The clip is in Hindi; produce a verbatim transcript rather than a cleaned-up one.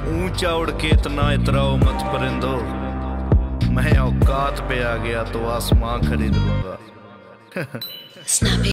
ऊंचा उड़ के इतना इतराओ मत परिंदो, मैं औकात पे आ गया तो आसमां खरीद लूंगा।